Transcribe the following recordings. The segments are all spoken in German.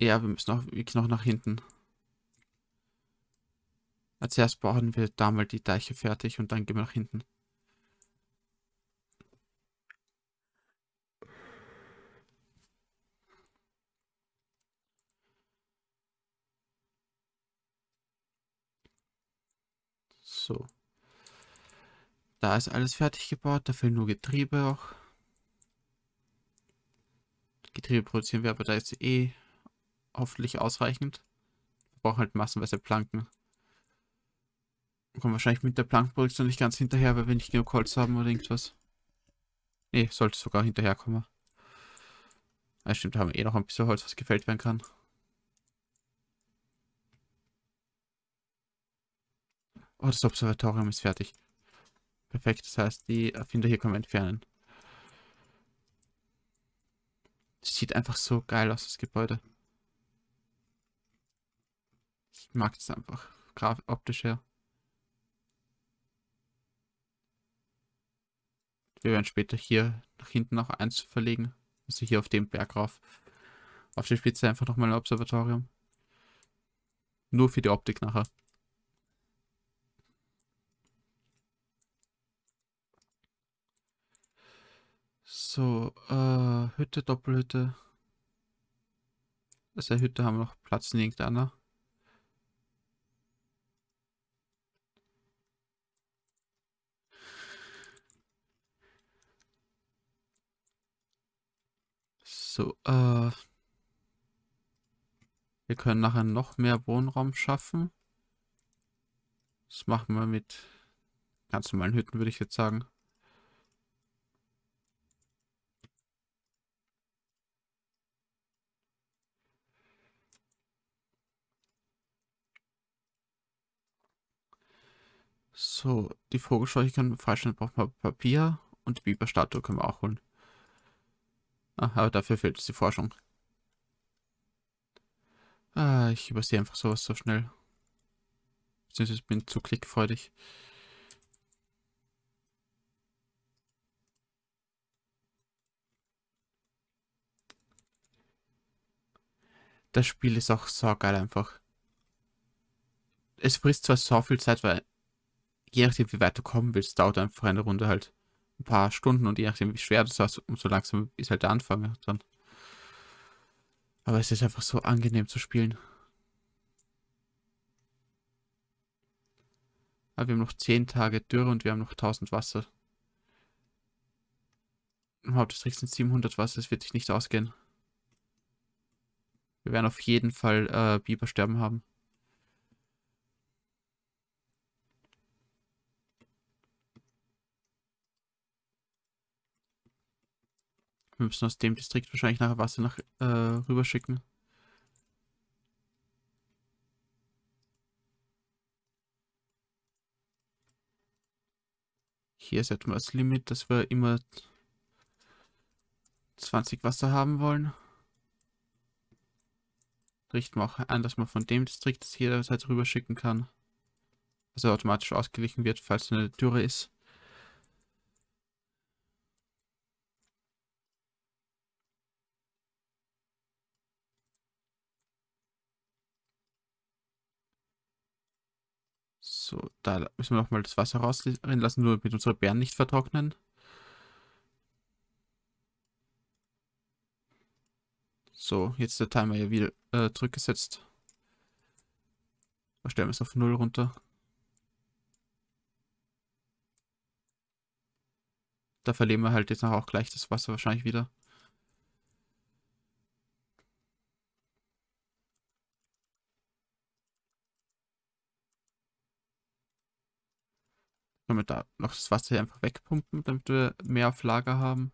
Ja, wir müssen auch wirklich noch nach hinten. Als erstes bauen wir da mal die Deiche fertig und dann gehen wir nach hinten. So. Da ist alles fertig gebaut, da fehlen nur Getriebe auch. Getriebe produzieren wir aber da jetzt eh hoffentlich ausreichend. Wir brauchen halt massenweise Planken. Wir kommen wahrscheinlich mit der Plankenproduktion nicht ganz hinterher, weil wir nicht genug Holz haben oder irgendwas. Ne, sollte sogar hinterherkommen. Ja, stimmt, da haben wir eh noch ein bisschen Holz, was gefällt werden kann. Oh, das Observatorium ist fertig. Perfekt, das heißt, die Erfinder hier können wir entfernen. Das sieht einfach so geil aus, das Gebäude. Ich mag es einfach, optisch her. Wir werden später hier nach hinten noch eins verlegen. Also hier auf dem Berg rauf. Auf der Spitze einfach nochmal ein Observatorium. Nur für die Optik nachher. So, Hütte, Doppelhütte. Also Hütte haben wir noch Platz in irgendeiner. So, wir können nachher noch mehr Wohnraum schaffen. Das machen wir mit ganz normalen Hütten, würde ich jetzt sagen. So, die Vogelscheuche können wir freistellen, brauchen wir Papier und die Biberstatue können wir auch holen. Ah, aber dafür fehlt uns die Forschung. Ah, ich übersehe einfach sowas so schnell. Beziehungsweise bin zu klickfreudig. Das Spiel ist auch so geil einfach. Es frisst zwar so viel Zeit, weil je nachdem wie weit du kommen willst, dauert einfach eine Runde halt ein paar Stunden und je nachdem wie schwer du es hast, umso langsam ist halt der Anfang dann. Aber es ist einfach so angenehm zu spielen. Aber wir haben noch 10 Tage Dürre und wir haben noch 1000 Wasser. Im Hauptdistrikt sind 700 Wasser, das wird sich nicht ausgehen. Wir werden auf jeden Fall Bibersterben haben. Wir müssen aus dem Distrikt wahrscheinlich nachher Wasser nach rüber schicken. Hier setzen wir das Limit, dass wir immer 20 Wasser haben wollen. Richten wir auch ein, dass man von dem Distrikt das jederzeit rüber schicken kann. Also automatisch ausgeglichen wird, falls eine Dürre ist. So, da müssen wir nochmal das Wasser rausrennen lassen, nur damit unsere Beeren nicht vertrocknen. So, jetzt der Timer hier wieder zurückgesetzt. Stellen wir es auf 0 runter. Da verlieren wir halt jetzt auch gleich das Wasser wahrscheinlich wieder. Können wir da noch das Wasser hier einfach wegpumpen, damit wir mehr auf Lager haben.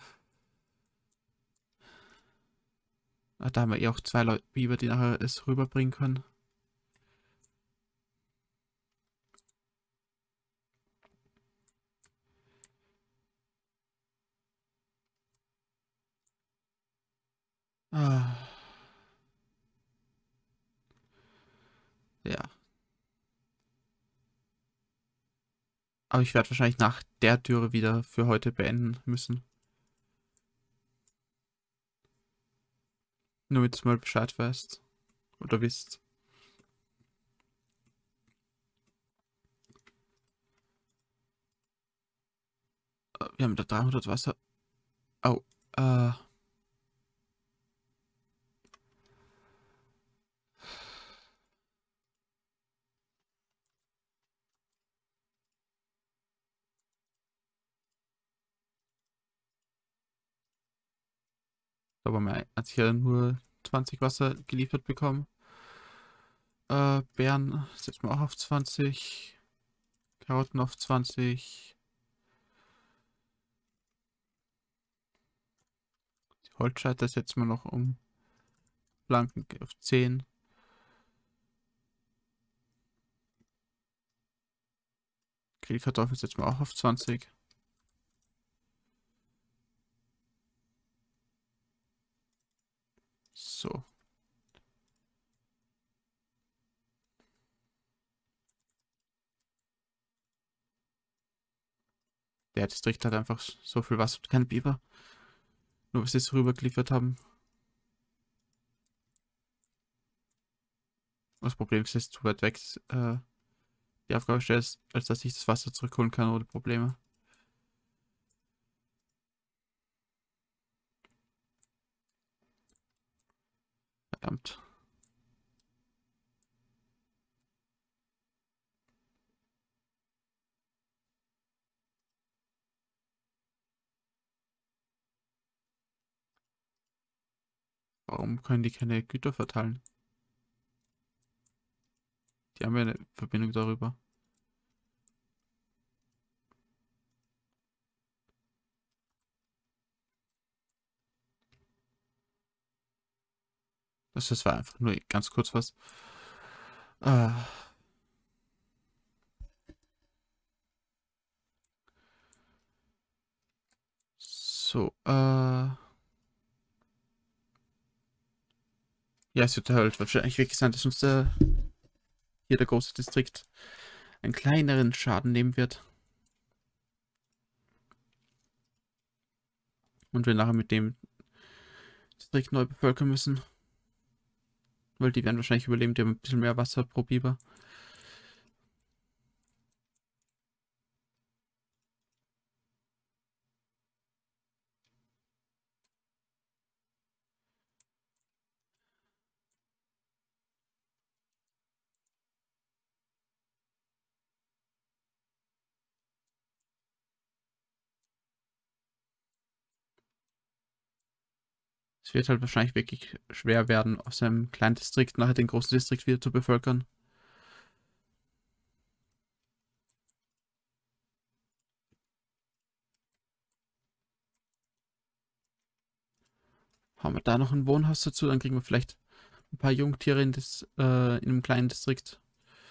Ah, da haben wir eh auch 2 Biber, die nachher es rüberbringen können. Ah. Ja. Aber ich werde wahrscheinlich nach der Dürre wieder für heute beenden müssen. Nur damit du mal Bescheid weißt. Oder wisst. Wir haben da 300 Wasser. Oh, da haben wir jetzt hier nur 20 Wasser geliefert bekommen. Beeren setzen wir auch auf 20. Karotten auf 20. Die Holzscheiter setzen wir noch um. Blanken auf 10. Grillkartoffeln setzen wir auch auf 20. So. Der Distrikt hat einfach so viel Wasser und keine Biber. Nur was sie jetzt rübergeliefert haben. Das Problem ist, dass es zu weit weg die Aufgabe stellt, als dass ich das Wasser zurückholen kann ohne Probleme. Verdammt. Warum können die keine Güter verteilen? Die haben ja eine Verbindung darüber. Das war einfach nur ganz kurz was. Äh, so, ja, es wird halt wahrscheinlich wirklich sein, dass uns hier der große Distrikt einen kleineren Schaden nehmen wird. Und wir nachher mit dem Distrikt neu bevölkern müssen. Weil die werden wahrscheinlich überleben, die haben ein bisschen mehr Wasser pro Biber. Es wird halt wahrscheinlich wirklich schwer werden, aus einem kleinen Distrikt nachher den großen Distrikt wieder zu bevölkern. Haben wir da noch ein Wohnhaus dazu, dann kriegen wir vielleicht ein paar Jungtiere in einem kleinen Distrikt.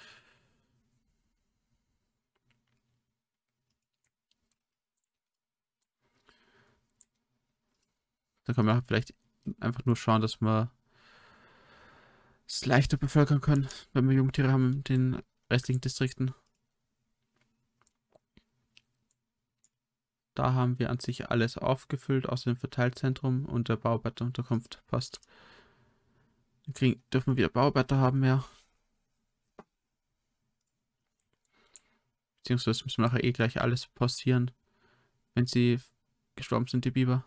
Dann können wir vielleicht einfach nur schauen, dass wir es leichter bevölkern können, wenn wir Jungtiere haben in den restlichen Distrikten. Da haben wir an sich alles aufgefüllt, außer dem Verteilzentrum und der Bauarbeiterunterkunft. Passt. Dann dürfen wir wieder Bauarbeiter haben, ja. Beziehungsweise müssen wir nachher eh gleich alles passieren, wenn sie gestorben sind, die Biber.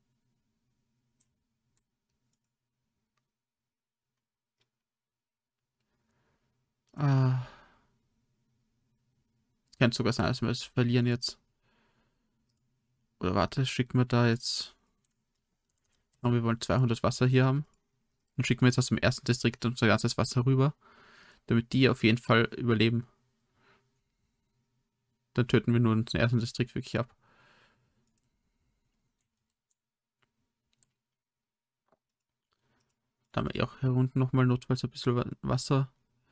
Ah, könnte sogar sein, dass wir es verlieren jetzt. Oder warte, schicken wir da jetzt. Oh, wir wollen 200 Wasser hier haben. Dann schicken wir jetzt aus dem ersten Distrikt unser ganzes Wasser rüber, damit die auf jeden Fall überleben. Dann töten wir nur den ersten Distrikt wirklich ab. Da haben wir eh auch hier unten nochmal notfalls ein bisschen Wasser.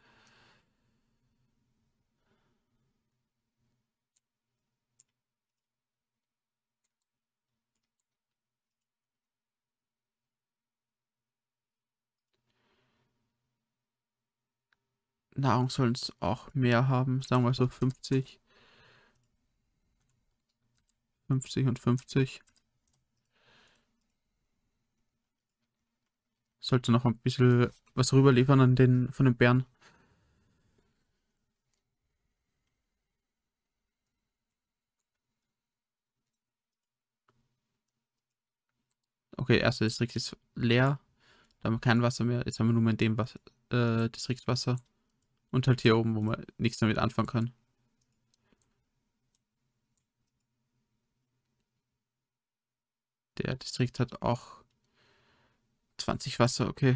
Nahrung sollen es auch mehr haben, sagen wir so 50. 50 und 50. sollte noch ein bisschen was rüberliefern von den Bären. Okay, erster Distrikt ist leer. Da haben wir kein Wasser mehr. Jetzt haben wir nur mehr in dem Distrikt Wasser. Und halt hier oben, wo man nichts damit anfangen kann. Der Distrikt hat auch 20 Wasser, okay.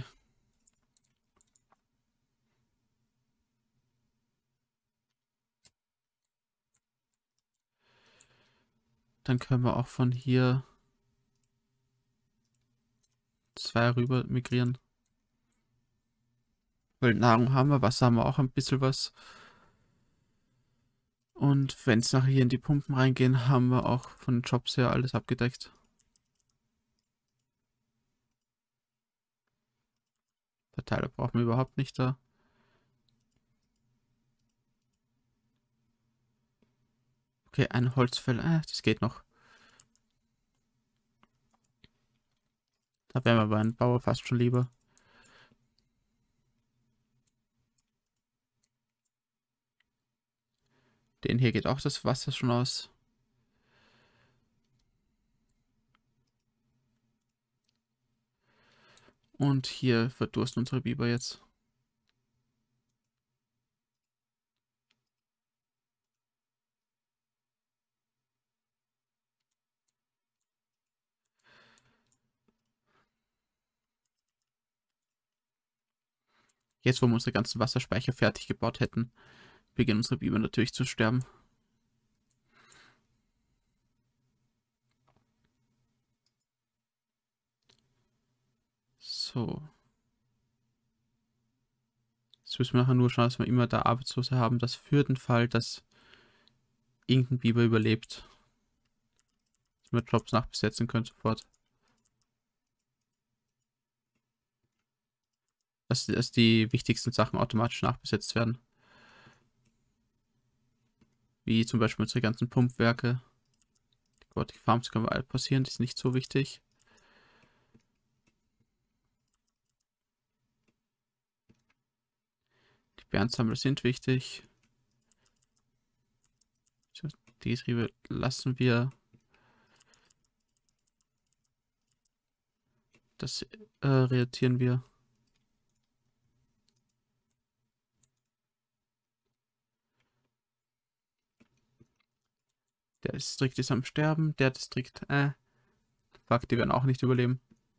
Dann können wir auch von hier 2 rüber migrieren. Weil Nahrung haben wir, Wasser haben wir auch ein bisschen was. Und wenn es nachher hier in die Pumpen reingehen, haben wir auch von den Jobs her alles abgedeckt. Verteiler brauchen wir überhaupt nicht da. Okay, ein Holzfäller, das geht noch. Da wären wir bei einem Bauer fast schon lieber. Den hier geht auch das Wasser schon aus. Und hier verdursten unsere Biber jetzt. Jetzt, wo wir unsere ganzen Wasserspeicher fertig gebaut hätten, beginnen unsere Biber natürlich zu sterben. So. Jetzt müssen wir nachher nur schauen, dass wir immer da Arbeitslose haben, dass für den Fall, dass irgendein Biber überlebt, dass wir Jobs nachbesetzen können sofort. Dass die wichtigsten Sachen automatisch nachbesetzt werden. Wie zum Beispiel unsere ganzen Pumpwerke. Die Farms können wir alle passieren, die ist nicht so wichtig. Die Bärensammler sind wichtig. Die Getriebe lassen wir. Das reduzieren wir. Der Distrikt ist am Sterben. Der Distrikt, fuck, die werden auch nicht überleben.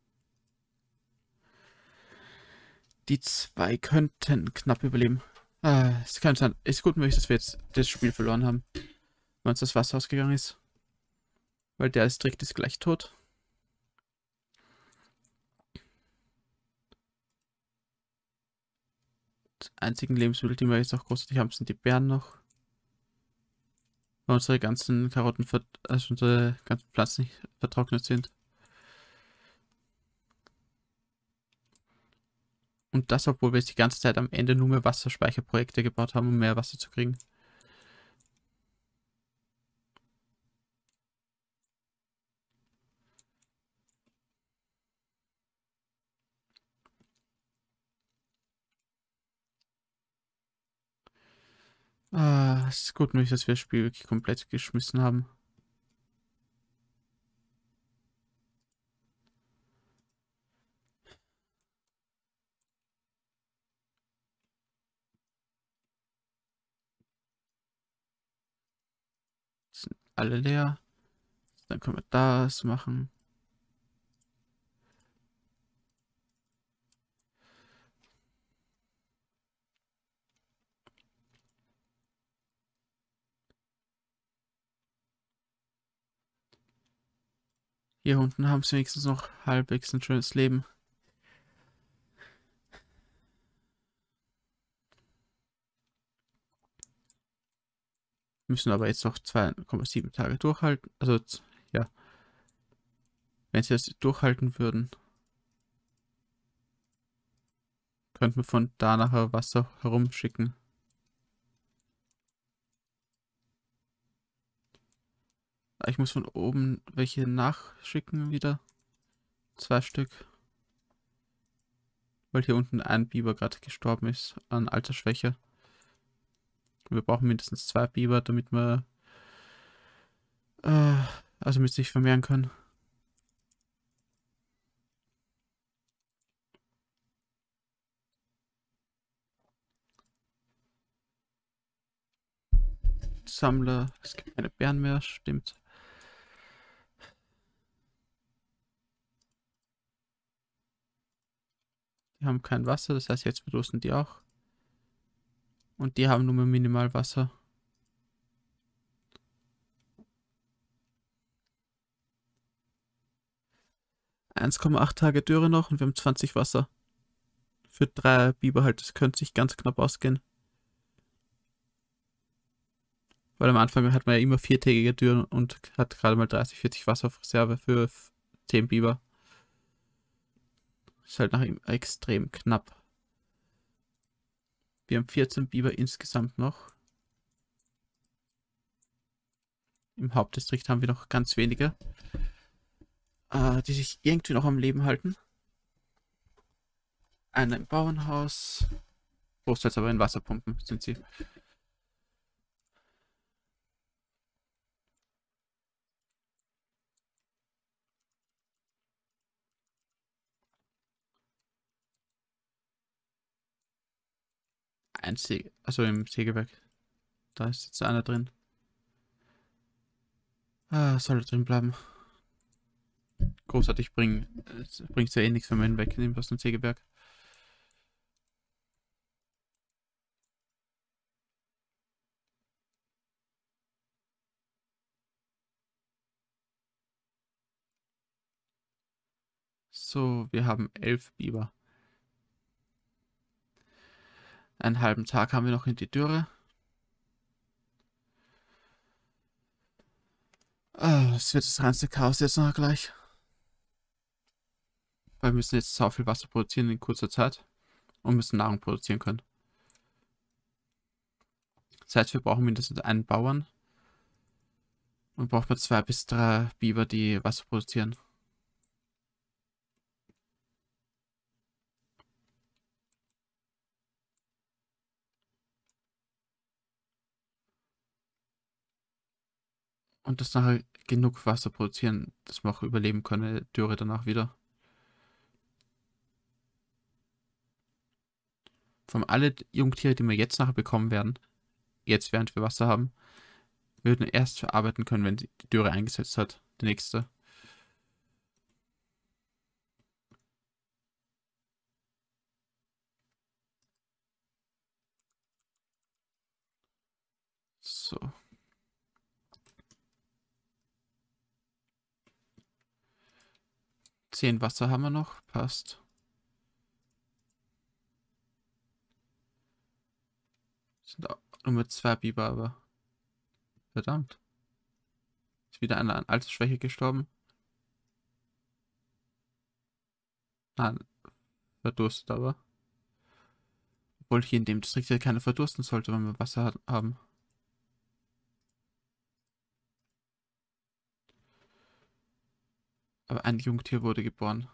Die 2 könnten knapp überleben. Es kann sein, ist gut möglich, dass wir jetzt das Spiel verloren haben. Weil uns das Wasser ausgegangen ist. Weil der Distrikt ist gleich tot. Die einzigen Lebensmittel, die wir jetzt auch großartig haben, sind die Beeren noch. Weil unsere ganzen Karotten, also unsere ganzen Pflanzen nicht vertrocknet sind. Und das, obwohl wir jetzt die ganze Zeit am Ende nur mehr Wasserspeicherprojekte gebaut haben, um mehr Wasser zu kriegen. Es ist gut möglich, dass wir das Spiel wirklich komplett geschmissen haben. Sind alle leer. Dann können wir das machen. Hier unten haben sie wenigstens noch halbwegs ein schönes Leben. Müssen aber jetzt noch 2,7 Tage durchhalten. Also, ja. Wenn sie das durchhalten würden, könnten wir von da nachher Wasser herumschicken. Ich muss von oben welche nachschicken wieder. 2 Stück. weil hier unten ein Biber gerade gestorben ist an Altersschwäche. Wir brauchen mindestens 2 Biber, damit wir also mit sich vermehren können. Sammler, es gibt keine Bären mehr, stimmt. Die haben kein Wasser, das heißt, jetzt verdursten die auch. Und die haben nur minimal Wasser. ...1,8 Tage Dürre noch und wir haben 20 Wasser. Für 3 Biber halt, das könnte sich ganz knapp ausgehen. Weil am Anfang hat man ja immer 4-tägige Dürre und hat gerade mal 30, 40 Wasser auf Reserve für 10 Biber. Ist halt nach ihm extrem knapp. Wir haben 14 Biber insgesamt noch. Im Hauptdistrikt haben wir noch ganz wenige, die sich irgendwie noch am Leben halten. Einer im Bauernhaus. Großteils aber in Wasserpumpen sind sie. Also im Sägewerk. Da ist jetzt einer drin. Soll er drin bleiben. Großartig bringt ja eh nichts, wenn man ihn wegnimmt aus dem Sägewerk. So, wir haben 11 Biber. Einen halben Tag haben wir noch in die Dürre. Es wird das reinste Chaos jetzt noch gleich. Weil wir müssen jetzt so viel Wasser produzieren in kurzer Zeit. Und müssen Nahrung produzieren können. Das heißt, wir brauchen mindestens einen Bauern. Und braucht man 2 bis 3 Biber, die Wasser produzieren. Und das nachher genug Wasser produzieren, dass wir auch überleben können, Dürre danach wieder. Von alle Jungtiere, die wir jetzt nachher bekommen werden, jetzt während wir Wasser haben, würden erst verarbeiten können, wenn die Dürre eingesetzt hat. Die nächste. So. Zehn Wasser haben wir noch. Passt. Sind auch nur 2 Biber, aber. Verdammt. Ist wieder einer an Altersschwäche gestorben. Nein, verdurstet aber. Obwohl hier in dem Distrikt ja keiner verdursten sollte, wenn wir Wasser haben. Aber ein Jungtier wurde geboren.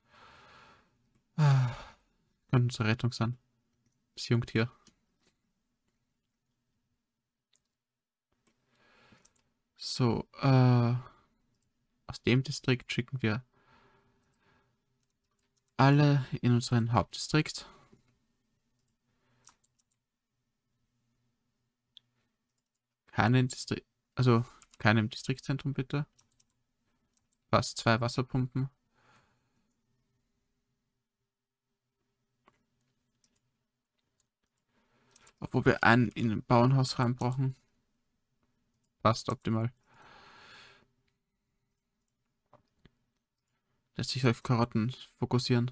Könnte unsere Rettung sein. Das Jungtier. So, aus dem Distrikt schicken wir alle in unseren Hauptdistrikt. Keinen Distrikt, also keinem Distriktzentrum bitte. Fast 2 Wasserpumpen. Obwohl wir einen in ein Bauernhaus rein brauchen. Passt optimal. Lässt sich auf Karotten fokussieren.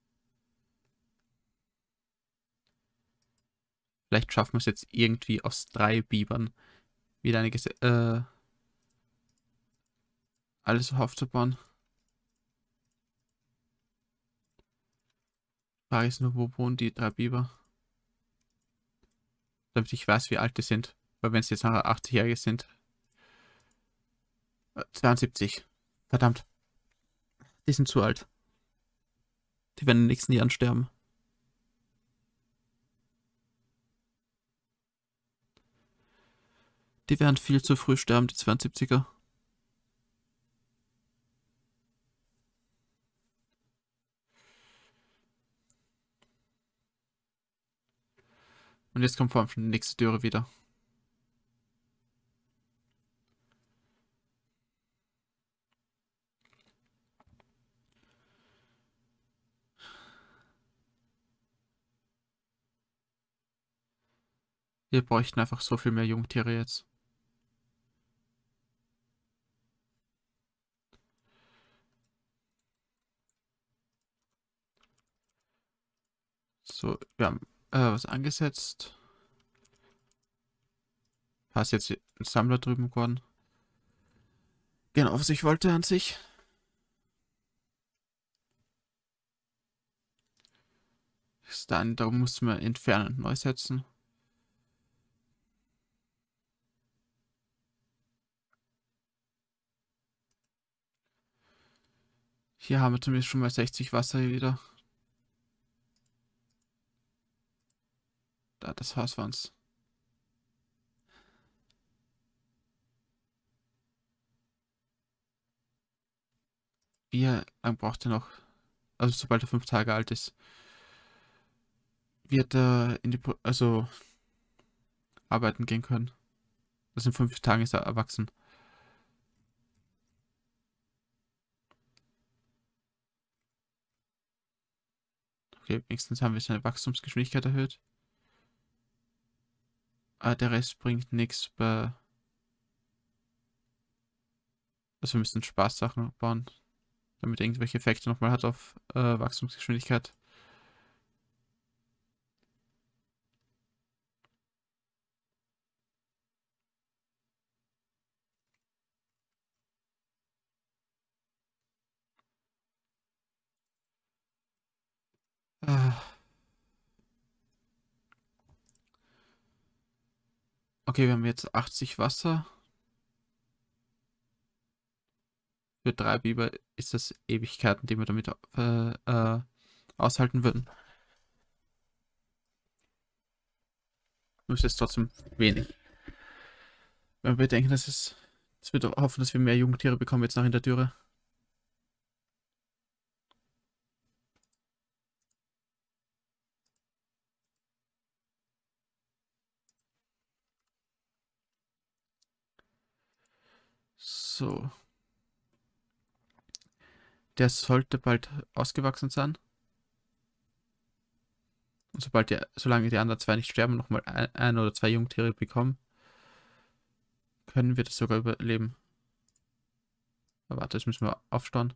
Vielleicht schaffen wir es jetzt irgendwie aus 3 Bibern wieder alles aufzubauen. Frage ist nur, wo wohnen die 3 Biber? Damit ich weiß, wie alt die sind. Weil wenn es jetzt nachher 80-Jährige sind. 72. Verdammt. Die sind zu alt. Die werden in den nächsten Jahren sterben. Die werden viel zu früh sterben, die 72er. Und jetzt kommt vor allem schon die nächste Dürre wieder. Wir bräuchten einfach so viel mehr Jungtiere jetzt. So, wir haben was angesetzt. Ist jetzt ein Sammler drüben geworden. Genau, was ich wollte an sich. Ist dann, da muss man entfernen und neu setzen. Hier haben wir zumindest schon mal 60 Wasser hier wieder. Da, das Haus war uns. Wie lang braucht er noch? Also sobald er 5 Tage alt ist, wird er in die, also arbeiten gehen können. Also in 5 Tagen ist er erwachsen. Okay, wenigstens haben wir seine Wachstumsgeschwindigkeit erhöht. Aber der Rest bringt nichts bei. Also wir müssen Spaßsachen bauen, damit er irgendwelche Effekte nochmal hat auf Wachstumsgeschwindigkeit. Okay, wir haben jetzt 80 Wasser. Für 3 Biber ist das Ewigkeiten, die wir damit aushalten würden. Nur ist es trotzdem wenig. Wenn wir bedenken, dass wir hoffen, dass wir mehr Jungtiere bekommen jetzt nach in der Dürre. So. Der sollte bald ausgewachsen sein. Und solange die anderen 2 nicht sterben, nochmal ein oder 2 Jungtiere bekommen, können wir das sogar überleben. Aber warte, das müssen wir aufstauen.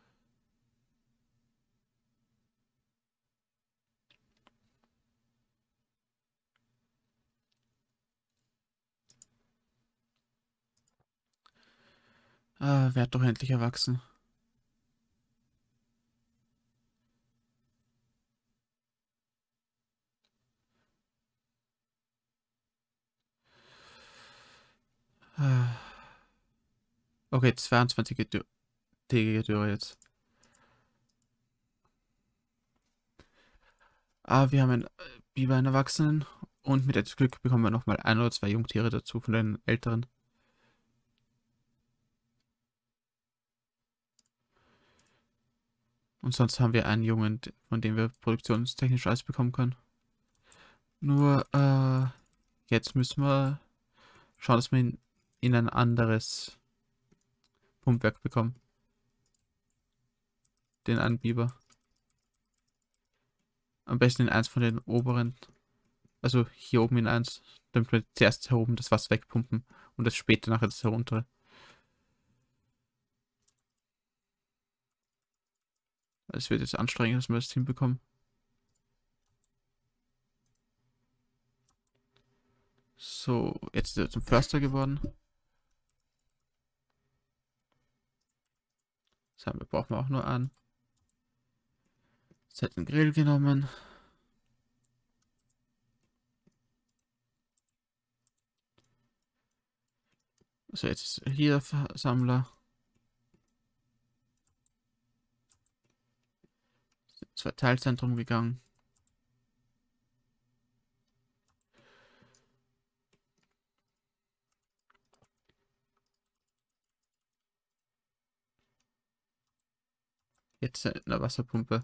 Werd doch endlich erwachsen. Okay, 22-tägige Dürre jetzt. Wir haben einen Biber, einen Erwachsenen. Und mit etwas Glück bekommen wir nochmal 1 oder 2 Jungtiere dazu von den älteren. Und sonst haben wir einen Jungen, von dem wir produktionstechnisch alles bekommen können. Nur, jetzt müssen wir schauen, dass wir ihn in ein anderes Pumpwerk bekommen. Den einen Biber. Am besten in eins von den oberen. Also hier oben in eins. Damit wir zuerst hier oben das Wasser wegpumpen und das später nachher das heruntere. Es wird jetzt anstrengend, dass wir das hinbekommen. So, jetzt ist er zum Förster geworden. Das brauchen wir auch nur an. Jetzt hat den Grill genommen. So, jetzt ist hier der Sammler. 2 Teilzentrum gegangen. Jetzt eine Wasserpumpe.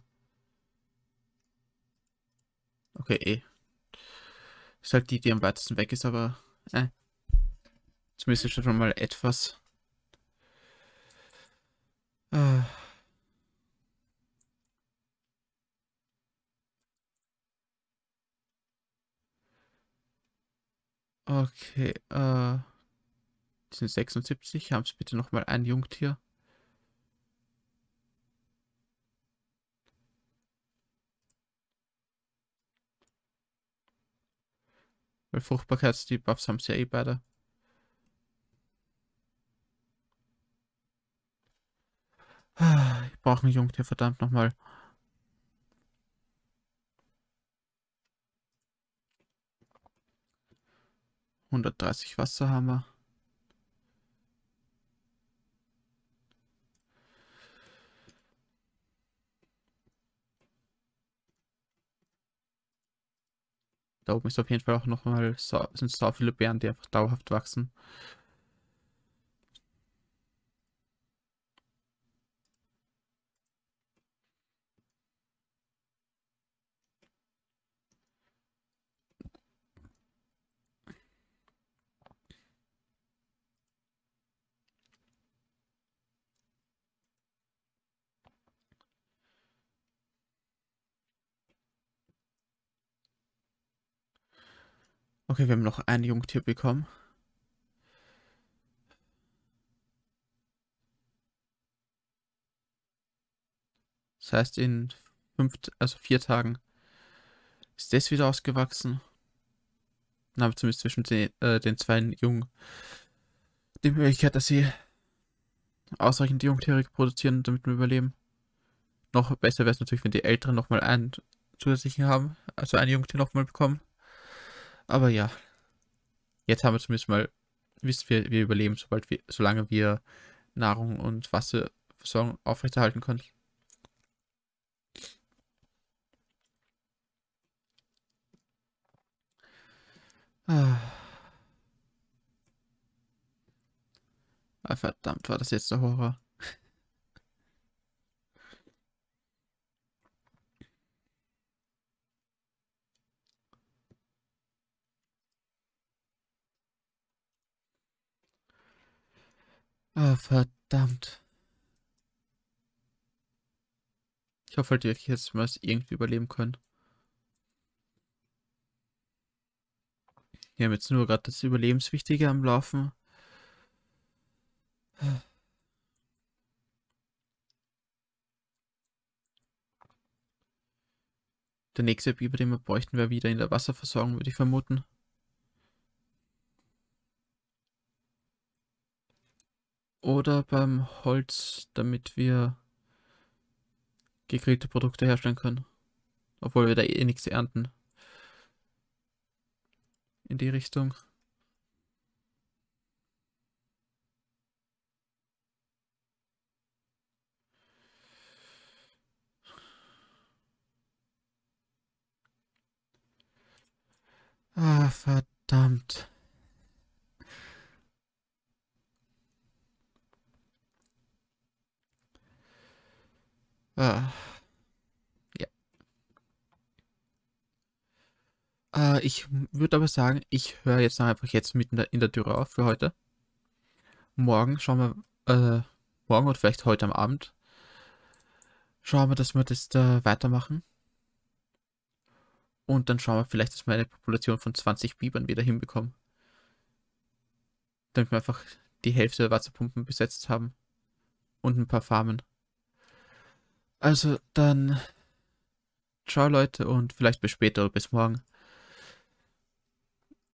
Okay, eh. Ist halt die am weitesten weg ist, aber zumindest ist schon mal etwas. Äh, okay, die sind 76. Haben Sie bitte nochmal ein Jungtier? Weil Fruchtbarkeitsdebuffs haben sie ja eh beide. Ich brauche ein Jungtier, verdammt nochmal. 130 Wasser haben wir. Da oben ist auf jeden Fall auch nochmal sind so viele Beeren, die einfach dauerhaft wachsen. Okay, wir haben noch ein Jungtier bekommen. Das heißt, in 4 Tagen ist das wieder ausgewachsen. Dann haben wir zumindest zwischen den zwei Jungen die Möglichkeit, dass sie ausreichend Jungtiere produzieren, damit wir überleben. Noch besser wäre es natürlich, wenn die Älteren nochmal einen zusätzlichen haben, also ein Jungtier nochmal bekommen. Aber ja, jetzt haben wir zumindest mal, wissen wir überleben, solange wir Nahrung und Wasserversorgung aufrechterhalten können. Verdammt, war das jetzt der Horror. Verdammt. Ich hoffe halt wirklich, dass wir es irgendwie überleben können. Wir haben jetzt nur gerade das Überlebenswichtige am Laufen. Der nächste Biber, den wir bräuchten, wäre wieder in der Wasserversorgung, würde ich vermuten. Oder beim Holz, damit wir gegrillte Produkte herstellen können. Obwohl wir da eh nichts ernten. In die Richtung. Verdammt. Ja. Ich würde aber sagen, ich höre jetzt einfach jetzt mitten in der Tür auf für heute. Morgen schauen wir, morgen oder vielleicht heute am Abend, schauen wir, dass wir das da weitermachen. Und dann schauen wir vielleicht, dass wir eine Population von 20 Bibern wieder hinbekommen. Damit wir einfach die Hälfte der Wasserpumpen besetzt haben. Und ein paar Farmen. Also dann, ciao Leute und vielleicht bis später oder bis morgen.